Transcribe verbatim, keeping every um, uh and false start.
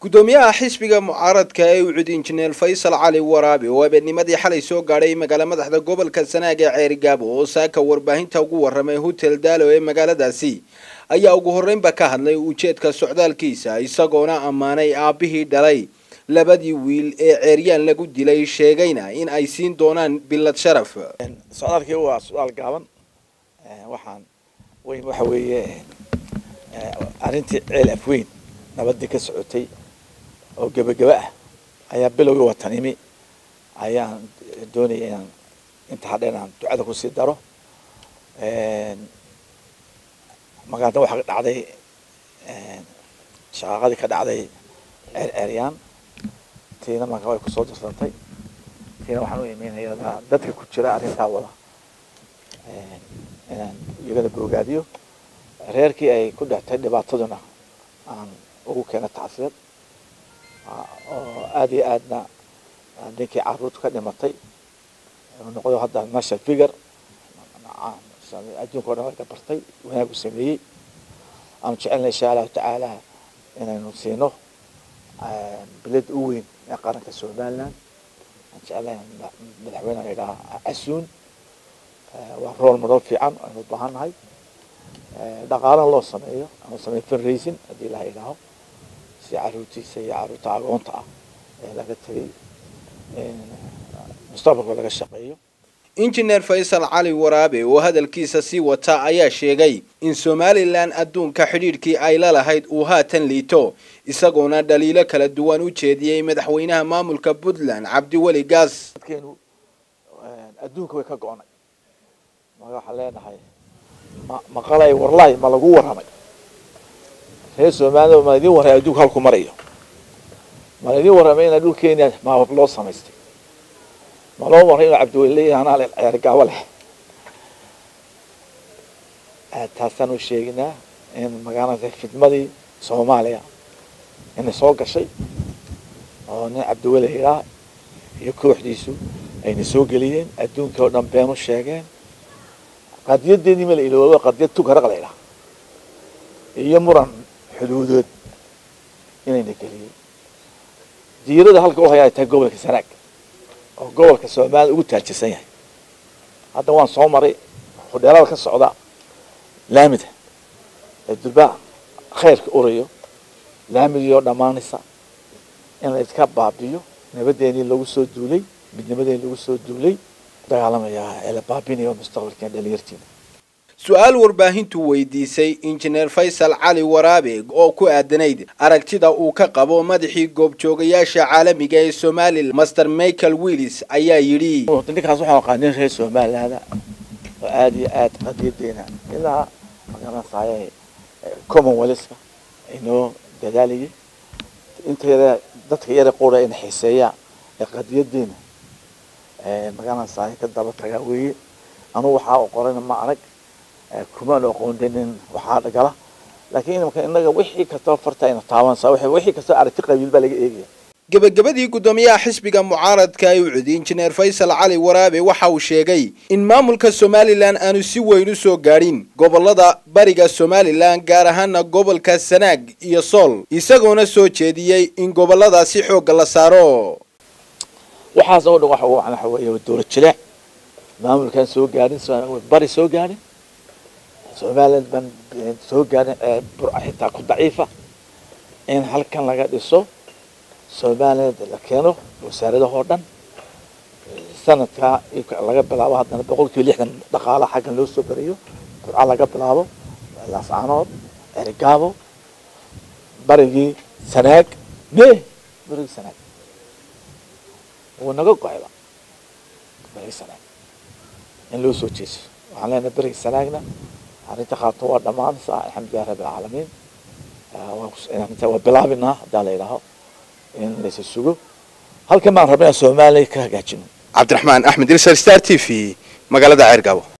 gudoomiyaha xisbiga mucaaradka ee u cid injineer Faysal Cali Waraabe oo habeennimadii xalay soo gaaray magaalada madaxda gobolka Sanaag ee Ceerigaabo oo saaka warbaahinta ugu waramay hotel Daalo ee magaaladaasi ayaa ugu horreynba ka hadlay ujeedka socdaalkiisa isagoona amaanay aabihii dhalay labadii wiil ee Ceeriyaan lagu dilay sheegayna in ay siin doonaan bilad sharaf. socdaalkii waa su'aal gaaban waxaan weyn waxa weeye arintii ceel afweyn nabadii ka socotay oo gabagaba ah ayaa bilowga watanimi ayaan doonayay inaan inta hadheynaan ducada ku sii daro een magaalada waxa ka dhacday een shaqadii ka dhacday Ceeriyaan tiina markaa way ku soo dirsantay tiina waxaan u iimeynayaa dadka ku jira arintaa wada een inaan iyagana bogaadiyo reerkii ay ku dhactay dhibaataduna aan ugu keena tacsiid oo aad iyo aadna ninkii carruurta ka dhimatay inuu noqdo hadda national figure adduunka oo dhan laga bartay wanaag u sameeyey aan jecelnahay insha allahu tacaala inaynu siino bilad u weyn ee qaranka Somaliland aan jecelahay madaxweynaha la yidhaha Casuun waa role model fiican aynu u baahannahay dhaqaalaha loo sameeyo ama sameeyo fundraising haddii la yidhaaho si carruurtiisa iyo carruurta agoonta ah ee laga tagay mustaqbalka laga shaqeeyo. Injineer Faysal Cali Waraabe oo hadalkiisa si wata ayaa sheegay in Somaliland adduunka xiriirkii ay la lahayd uu haatan liito isagoona dhaliilo kala duwan u jeediyay madaxweynaha maamulka Puntland Cabdiweli Gaas. dadkeenu adduunka way ka go'nay waxa leenahay ma qalay warlay ma lagu waramay reer Soomaaliya ma idin waray adduunka halku marayo ma idin waramay in dhulkeena ma loo samaystay ma loo waray in Cabdiweli ana la Ceergaabo leh taasaan u sheegnaa in magaalada fidmadii Soomaaliya in soo gashay oo nin Cabdiweli ila iyo kooxdiisu ayna soo galiyeen adduunka oo dhan been u sheegeen qadiyaddeedii ma la iloobo qadiyad tu garaq leeyahay iyo muran xuduudood inayna geliyeen diirada halka oo hayay tahay gobolka Sanaag oo gobolka Soomaaliya ugu taajirsan yahay hadda waan soo maray hodheelada ka socda laamida ee dulba khayrka urayo laamiyo dhamaanaysa in la iska baabiyo nabadeeni lagu soo duulay midnimadeeni lagu soo duulay dagaalamaya ee baabinayo mustaqbalka dhalinyartina. su'aal warbaahintu weydiisay injineer Faysal Cali Waraabe oo ku aadanayd aragtida uu ka qabo madaxii goobjoogayaasha caalamiga ee Soomaaliland Master Michael Willis ayaa yiri ninkaas waxaan qaadnay reer Soomaaliland oo aad iyo aad qadiyadeena ilaa magaalada saayay Commonwealth inoo dadaaliyay inta dadka yar qoray in xiiseeya qadiyadeena ee magaalada saayay ka daba tagaa weeye anu waxa uu qorayna ma arag kuma loo qoondeen waxa dhagala laakiin marka inaga wixii ka soo fartayna taawan saa wixii ka soo aragti qabiil baa laga eegay. gabagabadii gudoomiyaha xisbiga mucaaradka ee u cid injineer Faysal Cali Waraabe waxa uu sheegay in maamulka Somaliland aanu si weyn u soo gaarin gobolada bariga Somaliland gaar ahaan gobolka Sanaag iyo Sool isagoona soo jeediyay in goboladaasi xoog la saaro. waxaas oo dhan waxa uu waxa weeye dowlad jilaac maamulkan soo gaarin bari soo gaarin Somaliland ban soo gaarin burcita ku daciifa in halkan laga dhiso Somaliland la keeno wasaaradaha oo dhan sanadka laga bilaabo haddana boqolkiiba lixdan dhaqaalaha xaggan loo soo bariyo burca laga bilaabo laascaanood Ceergaabo barigii Sanaag me barigii Sanaag ونقول قاعدة بري سنة إن لو سوتشيس وعلينا بري سنة عن تخاطوا دمان صار الحمد لله رب العالمين يعني تو بلعبنا داليرها إن ليس السوق هل كمان ربنا سومالي كهجين. عبد الرحمن أحمد رسالة ستار تي في مقالة عرقاوة.